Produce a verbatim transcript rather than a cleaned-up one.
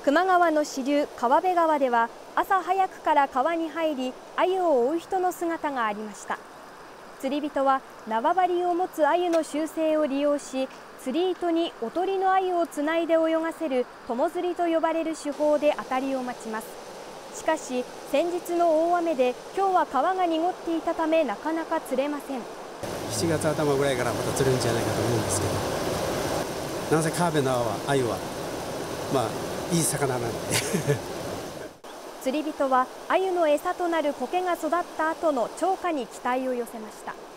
球磨川の支流、川辺川では朝早くから川に入り、鮎を追う人の姿がありました。釣り人は縄張りを持つ鮎の習性を利用し、釣り糸におとりの鮎をつないで泳がせる友釣りと呼ばれる手法で当たりを待ちます。しかし先日の大雨で今日は川が濁っていたためなかなか釣れません。 しちがつ頭ぐらいからまた釣れるんじゃないかと思うんですけど、なぜ川辺の鮎はまあいい魚なんで釣り人は鮎の餌となる苔が育った後の釣果に期待を寄せました。